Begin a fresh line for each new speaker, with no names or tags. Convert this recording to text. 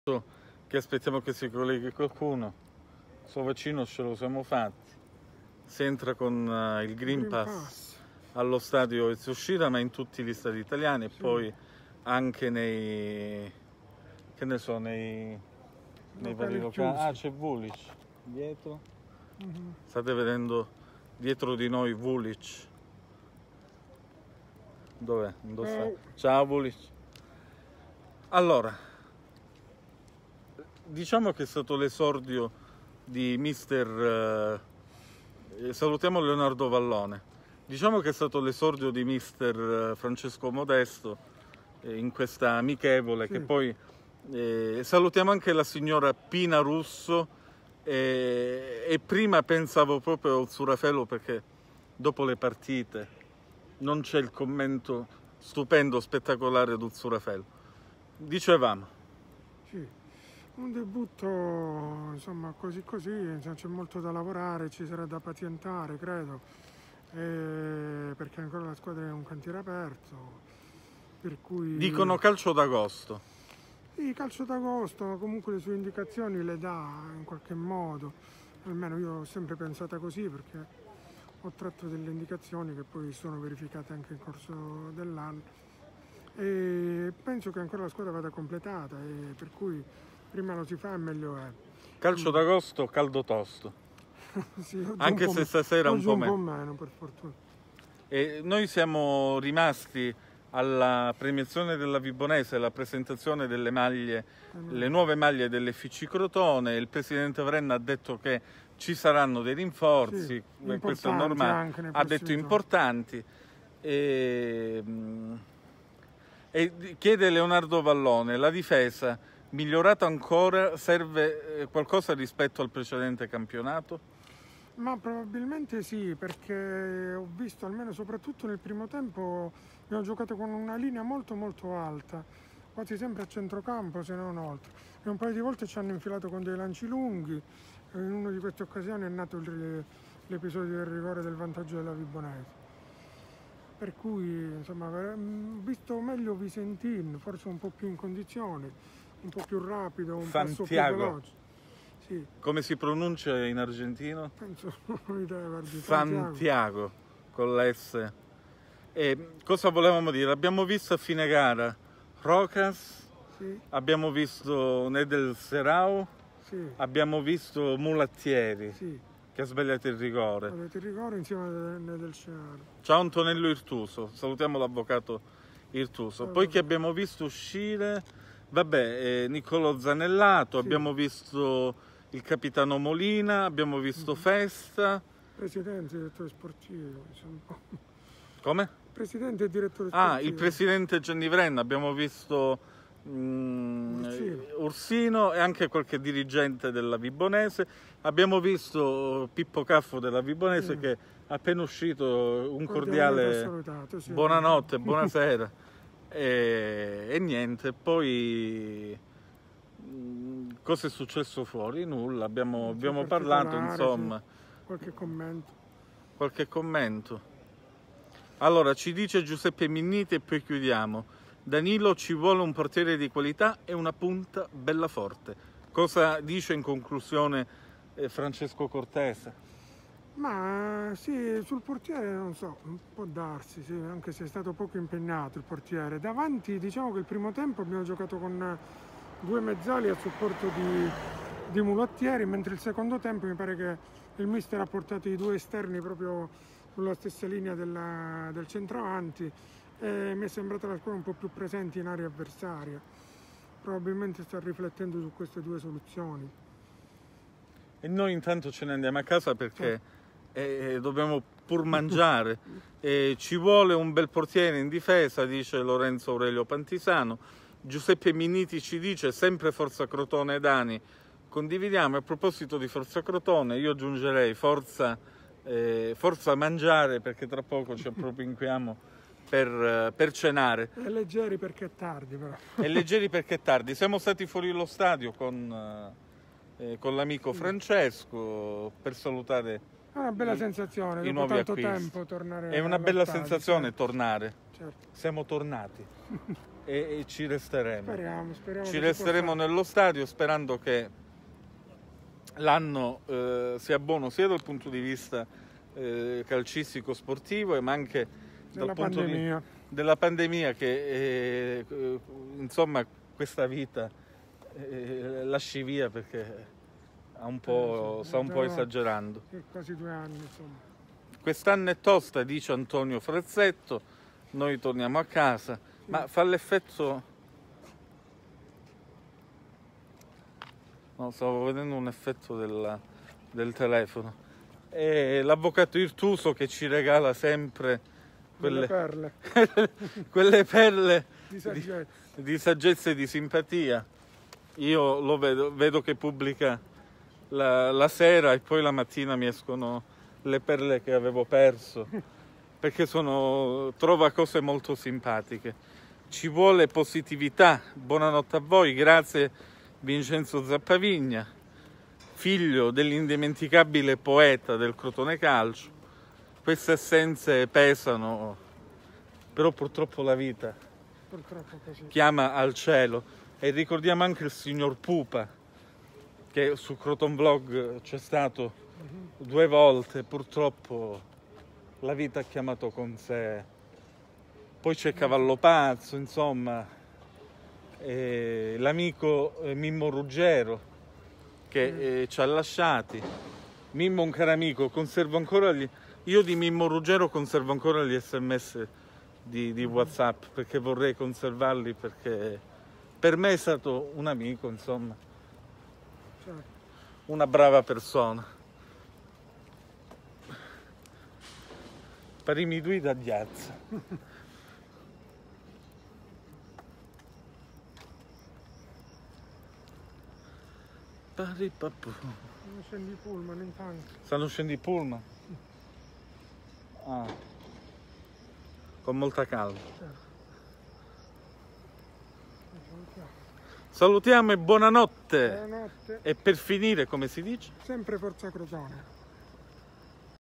che aspettiamo che si colleghi qualcuno. Sto vaccino ce lo siamo fatti. Si entra con il Green Pass allo stadio Etsushima, ma in tutti gli stadi italiani, e poi anche nei, che ne so, nei vari locali. Ah, c'è Vulic dietro. State vedendo dietro di noi Vulic. Dov'è? Ciao Vulic. Allora, diciamo che è stato l'esordio di salutiamo Leonardo Vallone. Diciamo che è stato l'esordio di mister Francesco Modesto in questa amichevole, sì. Che poi salutiamo anche la signora Pina Russo e prima pensavo proprio a Uzzurafelo, perché dopo le partite non c'è il commento stupendo, spettacolare ad Uzzurafelo. Dicevamo.
Sì, un debutto insomma così, c'è molto da lavorare, ci sarà da pazientare, credo, perché ancora la squadra è un cantiere aperto, per cui...
Dicono calcio d'agosto.
Sì, calcio d'agosto, comunque le sue indicazioni le dà in qualche modo, almeno io ho sempre pensata così, perché ho tratto delle indicazioni che poi sono verificate anche nel corso dell'anno e penso che ancora la squadra vada completata, e per cui prima lo si fa e meglio è.
Calcio d'agosto, caldo tosto.
Sì,
anche se stasera un po'
meno, per fortuna.
E noi siamo rimasti alla premiazione della Vibonese, la presentazione delle maglie, le nuove maglie dell'FC Crotone. Il presidente Vrenna ha detto che ci saranno dei rinforzi,
sì,
questo è normale, ha detto importanti, e chiede Leonardo Vallone: la difesa migliorata ancora, serve qualcosa rispetto al precedente campionato?
Ma probabilmente sì, perché ho visto, almeno soprattutto nel primo tempo, abbiamo giocato con una linea molto alta, quasi sempre a centrocampo se non oltre, e un paio di volte ci hanno infilato con dei lanci lunghi. In una di queste occasioni è nato l'episodio del rigore del vantaggio della Vibonese, per cui insomma ho visto meglio Visentin, forse un po' più in condizione, un po' più rapido, un passo più veloce. Sì.
Come si pronuncia in argentino?
Penso guardi,
Santiago con la S. E cosa volevamo dire? Abbiamo visto a fine gara Rocas,
sì.
Abbiamo visto Nedel Serao,
sì.
Abbiamo visto Mulattieri,
sì.
che ha sbagliato il rigore.
Ha sbagliato il rigore insieme a Nedel Serao.
Ciao Antonello Irtuso, salutiamo l'avvocato Irtuso. Poi che abbiamo visto uscire, Niccolò Zanellato, sì. Abbiamo visto il capitano Molina, abbiamo visto Festa.
Presidente e direttore sportivo.
Come?
Presidente e direttore sportivo.
Il presidente Gianni Vrenna, abbiamo visto Ursino e anche qualche dirigente della Vibonese. Abbiamo visto Pippo Caffo della Vibonese, che appena uscito un cordiale
sì.
Buonanotte, buonasera. E niente, poi cosa è successo fuori? Nulla, abbiamo parlato, insomma.
Qualche
commento. Allora, ci dice Giuseppe Minniti, e poi chiudiamo: Danilo, ci vuole un portiere di qualità e una punta bella forte. Cosa dice in conclusione Francesco Cortese?
Ma sì, sul portiere non so, può darsi, sì, anche se è stato poco impegnato il portiere. Davanti diciamo che il primo tempo abbiamo giocato con due mezzali a supporto di Mulattieri, mentre il secondo tempo mi pare che il mister ha portato i due esterni proprio sulla stessa linea del centravanti, e mi è sembrata la squadra un po' più presente in area avversaria. Probabilmente sta riflettendo su queste due soluzioni.
E noi intanto ce ne andiamo a casa, perché dobbiamo pur mangiare. Ci vuole un bel portiere in difesa, dice Lorenzo Aurelio Pantisano. Giuseppe Minniti ci dice sempre forza Crotone e Dani. Condividiamo. A proposito di forza Crotone, io aggiungerei forza mangiare, perché tra poco ci appropinquiamo per cenare.
È leggeri perché è tardi, però.
È leggeri perché è tardi. Siamo stati fuori lo stadio con l'amico Francesco per salutare.
È una bella sensazione, dopo tanto tempo tornare.
È una bella
stadio,
sensazione,
certo.
tornare.
Certo.
Siamo tornati. e ci resteremo.
Speriamo
Ci
che
resteremo nello stadio sperando che l'anno sia buono sia dal punto di vista calcistico sportivo, ma anche dal punto della pandemia che insomma questa vita lasci via, perché sta un po' esagerando.
Quasi 2 anni, insomma.
Quest'anno è tosta, dice Antonio Frezzetto, noi torniamo a casa, ma fa l'effetto... No, stavo vedendo un effetto del telefono. E l'avvocato Irtuso che ci regala sempre quelle
perle,
quelle perle
di
saggezza e di simpatia. Io lo vedo che pubblica la sera e poi la mattina mi escono le perle che avevo perso, perché trova cose molto simpatiche. Ci vuole positività. Buonanotte a voi, grazie Vincenzo Zappavigna, figlio dell'indimenticabile poeta del Crotone Calcio. Queste assenze pesano, però purtroppo la vita chiama al cielo. E ricordiamo anche il signor Pupa, che su Croton Vlog c'è stato 2 volte, purtroppo la vita ha chiamato con sé. Poi c'è Cavallo Pazzo, insomma, l'amico Mimmo Ruggero che ci ha lasciati. Mimmo, un caro amico, io di Mimmo Ruggero conservo ancora gli SMS di WhatsApp, perché vorrei conservarli, perché per me è stato un amico, insomma, una brava persona. Parimi dui da Diazza.
Stanno scendendo i pullman intanto.
Stanno scendendo i pullman? Con molta calma. Salutiamo e buonanotte.
Buonanotte.
E per finire, come si dice?
Sempre Forza Crotone.